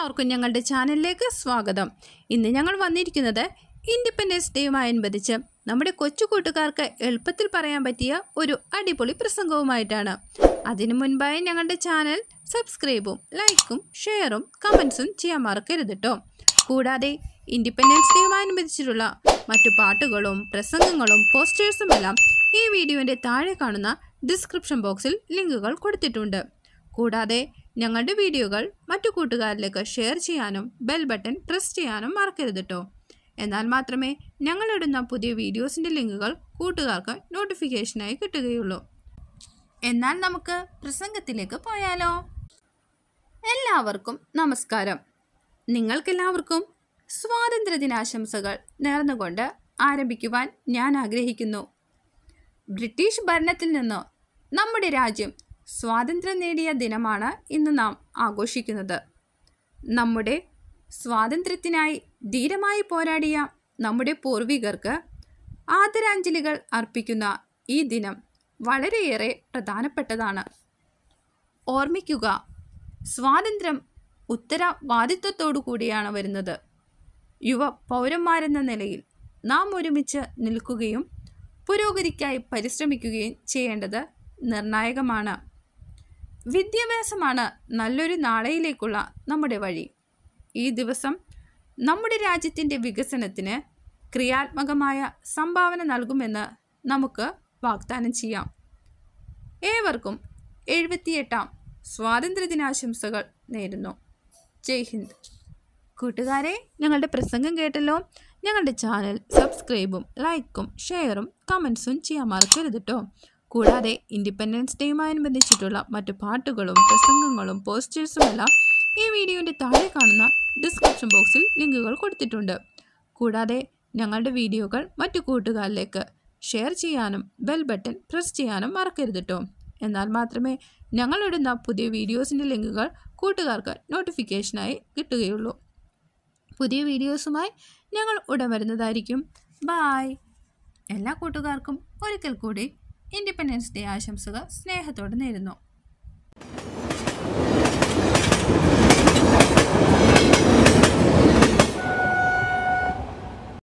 എല്ലാവർക്കും ഞങ്ങളുടെ ചാനലിലേക്ക് സ്വാഗതം. ഇന്ന് ഞങ്ങൾ വന്നിരിക്കുന്നത് ഇൻഡിപെൻഡൻസ് ഡേയുമായനുബന്ധിച്ച് നമ്മുടെ കൊച്ചു കൂട്ടുകാർക്ക് എളുപ്പത്തിൽ പറയാൻ പറ്റിയ ഒരു അടിപൊളി പ്രസംഗവുമായിട്ടാണ്. അതിനു മുൻപായി ഞങ്ങളുടെ ചാനൽ സബ്സ്ക്രൈബും ലൈക്കും ഷെയറും കമൻസും ചെയ്യാൻ മറക്കരുത് കേട്ടോ. കൂടാതെ ഇൻഡിപെൻഡൻസ് ഡേയുമായനുബന്ധിച്ചിട്ടുള്ള മറ്റു പാട്ടുകളും പ്രസംഗങ്ങളും പോസ്റ്റേഴ്സും എല്ലാം ഈ വീഡിയോൻ്റെ താഴെ കാണുന്ന ഡിസ്ക്രിപ്ഷൻ ബോക്സിൽ ലിങ്കുകൾ കൊടുത്തിട്ടുണ്ട്. കൂടാതെ ഞങ്ങളുടെ വീഡിയോകൾ മറ്റു കൂട്ടുകാരിലേക്ക് ഷെയർ ചെയ്യാനും ബെൽ ബട്ടൺ പ്രസ് ചെയ്യാനും മറക്കരുത് കേട്ടോ. എന്നാൽ മാത്രമേ ഞങ്ങളിടുന്ന പുതിയ വീഡിയോസിൻ്റെ ലിങ്കുകൾ കൂട്ടുകാർക്ക് നോട്ടിഫിക്കേഷനായി കിട്ടുകയുള്ളൂ. എന്നാൽ നമുക്ക് പ്രസംഗത്തിലേക്ക് പോയാലോ? എല്ലാവർക്കും നമസ്കാരം. നിങ്ങൾക്കെല്ലാവർക്കും സ്വാതന്ത്ര്യദിനാശംസകൾ നേർന്നുകൊണ്ട് ആരംഭിക്കുവാൻ ഞാൻ ആഗ്രഹിക്കുന്നു. ബ്രിട്ടീഷ് ഭരണത്തിൽ നിന്ന് നമ്മുടെ രാജ്യം സ്വാതന്ത്ര്യം നേടിയ ദിനമാണ് ഇന്ന് നാം ആഘോഷിക്കുന്നത്. നമ്മുടെ സ്വാതന്ത്ര്യത്തിനായി ധീരമായി പോരാടിയ നമ്മുടെ പൂർവികർക്ക് ആദരാഞ്ജലികൾ അർപ്പിക്കുന്ന ഈ ദിനം വളരെയേറെ പ്രധാനപ്പെട്ടതാണ്. ഓർമ്മിക്കുക, സ്വാതന്ത്ര്യം ഉത്തരവാദിത്വത്തോടു കൂടിയാണ് വരുന്നത്. യുവ പൗരന്മാരെന്ന നിലയിൽ നാം ഒരുമിച്ച് നിൽക്കുകയും പുരോഗതിക്കായി പരിശ്രമിക്കുകയും ചെയ്യേണ്ടത് നിർണായകമാണ്. വിദ്യാഭ്യാസമാണ് നല്ലൊരു നാളെയിലേക്കുള്ള നമ്മുടെ വഴി. ഈ ദിവസം നമ്മുടെ രാജ്യത്തിൻ്റെ വികസനത്തിന് ക്രിയാത്മകമായ സംഭാവന നൽകുമെന്ന് നമുക്ക് വാഗ്ദാനം ചെയ്യാം. ഏവർക്കും 78ാം സ്വാതന്ത്ര്യദിനാശംസകൾ നേരുന്നു. ജയ് ഹിന്ദ്. കൂട്ടുകാരെ, ഞങ്ങളുടെ പ്രസംഗം കേട്ടല്ലോ. ഞങ്ങളുടെ ചാനൽ സബ്സ്ക്രൈബും ലൈക്കും ഷെയറും കമൻസും ചെയ്യാൻ മറക്കരുത് കേട്ടോ. കൂടാതെ ഇൻഡിപെൻഡൻസ് ഡേയുമായനുബന്ധിച്ചിട്ടുള്ള മറ്റു പാട്ടുകളും പ്രസംഗങ്ങളും പോസ്റ്റേഴ്സും എല്ലാം ഈ വീഡിയോൻ്റെ താഴെ കാണുന്ന ഡിസ്ക്രിപ്ഷൻ ബോക്സിൽ ലിങ്കുകൾ കൊടുത്തിട്ടുണ്ട്. കൂടാതെ ഞങ്ങളുടെ വീഡിയോകൾ മറ്റു കൂട്ടുകാരിലേക്ക് ഷെയർ ചെയ്യാനും ബെൽ ബട്ടൺ പ്രസ് ചെയ്യാനും മറക്കരുത് കേട്ടോ. എന്നാൽ മാത്രമേ ഞങ്ങളിടുന്ന പുതിയ വീഡിയോസിൻ്റെ ലിങ്കുകൾ കൂട്ടുകാർക്ക് നോട്ടിഫിക്കേഷനായി കിട്ടുകയുള്ളൂ. പുതിയ വീഡിയോസുമായി ഞങ്ങൾ ഉടൻ വരുന്നതായിരിക്കും. ബായ്. എല്ലാ കൂട്ടുകാർക്കും ഒരിക്കൽ കൂടി ഇൻഡിപെൻഡൻസ് ഡേ ആശംസകൾ സ്നേഹത്തോടെ നേരുന്നു.